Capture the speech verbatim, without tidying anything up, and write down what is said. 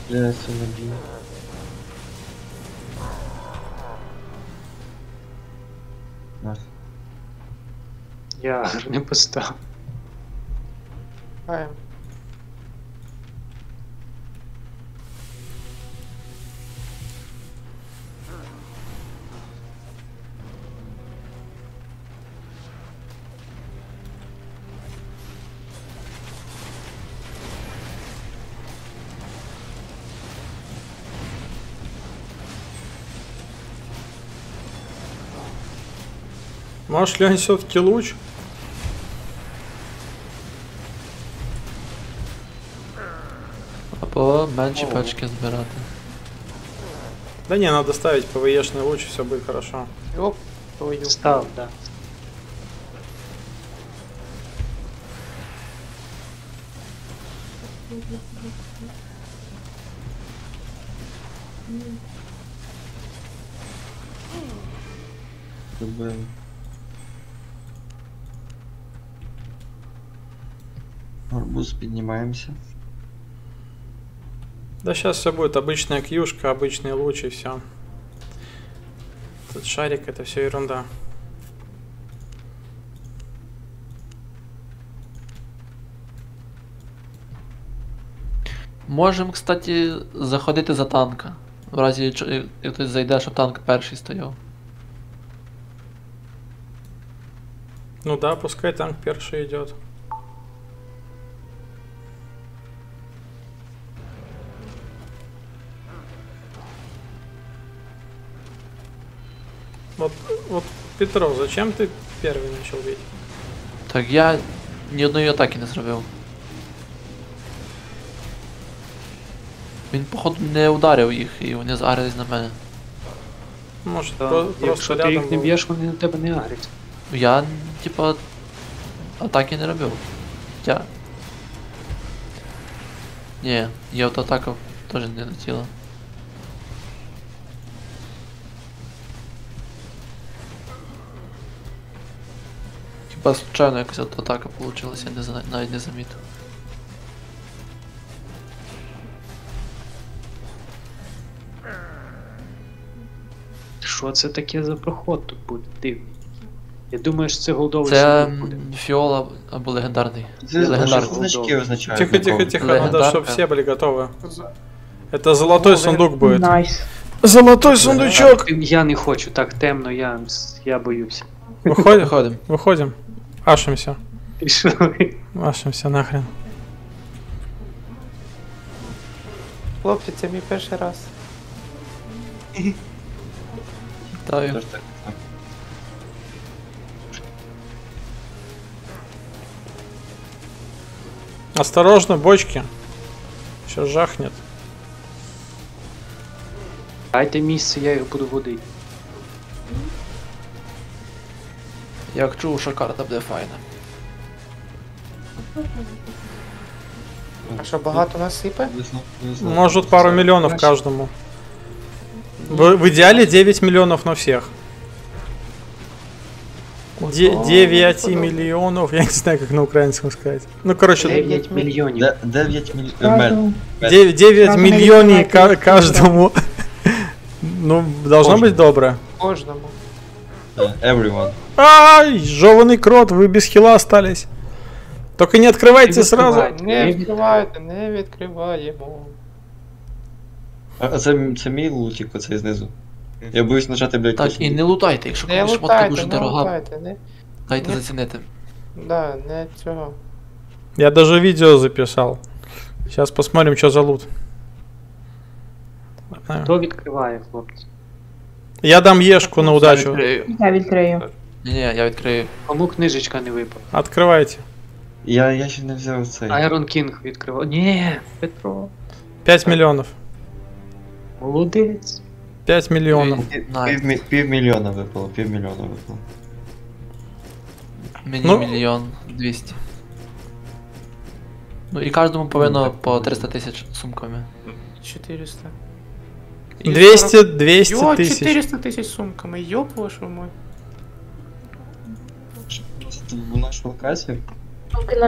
Я все набью. Нас. Я не постав. Хаєм. Может, Лень все-таки луч? Або менші пачки збирати. Да не, надо ставить ПВЕшный луч, все будет хорошо. Йоп, твою. Став, да. Добавим. Арбуз, поднимаемся. Да сейчас все будет обычная кьюшка, обычный луч и все. Тут шарик, это все ерунда. Можемо, кстати, заходити за танка. В разі, якщо як хтось зайде, щоб танк перший стояв. Ну да, пускай танк перший идет. Вот, вот, Петров, зачем ты первый начал бить? Так я ні одної атаки не зробив. Він, походу, не ударив їх і вони заарились на мене. Может, Да. про- просто Якщо ти рядом їх не был. б'єш, вони на тебе не арять. Я, типа, атаки не робив. Я. Ні, я от атака теж не летіла. Хіба случайно якась от атака получилась, я не зна- навіть не замітив. Що це таке за проход тут буде? Дивний. Я думаю, що це голдовий Це сундук буде. м, фіола або легендарний. Це Легендарний. значки означают. Тихо, тихо, тихо, надо, Легендарка. чтобы все были готовы. Это золотой сундук будет. Найс. Золотой сундучок! Я не хочу, так темно, я, я боюся. Выходим, Виходимо. выходим. Ашимся. Пішли. Ашимся нахрен. Хлопці, це мій перший раз. Вітаю. Тоже так. Осторожно, бочки. Сейчас жахнет. Дайте місце, я їх буду водити. Як чув, що карта буде файна. А що, багато нас сипе? Повезло, повезло. Может пару миллионов каждому. В, в идеале девять миллионов на всех. Де- девять миллионов, я не знаю, как на украинском сказать. Ну, короче, дев'ять мільйонів. Де- дев'ять миллионов. девять, девять Сразу миллионов наливайте. ка- каждому. Ну, должно быть доброе. Кожному. Everyone. Ай, жеванный крот, вы без хила остались. Только не открывайте Не сразу. открывай. Не відкривайте, не відкриваємо. А це, це мій лутик оцей знизу. Я боюсь нажати, блядь, Так, кнопку. і не лутайте, якщо Не комусь шмотка лутайте, дуже не дорога, лутайте, не. дайте Ні. зацінити. Да, не цього. Я даже видео записал. Сейчас посмотрим, что за лут. Хто відкриває, хлопці? Я дам ешку на удачу. Я відкрию. Ні, ні, я відкрию. Кому книжечка не випала? Открывайте. Я, я ще не взяв цей. Айрон Кінг відкривав. Ні, Петро. пять миллионов. Молодець. пять миллионов. Пів, мі- пів мільйона випало, пів мільйона випало. Мені Ну. мільйон двісті. Ну і кожному повинно по триста тисяч сумками. чотириста. двести, двести Йо, тысяч. чотириста тисяч сумками, йоп вашу мать. В нашу локацію? Поки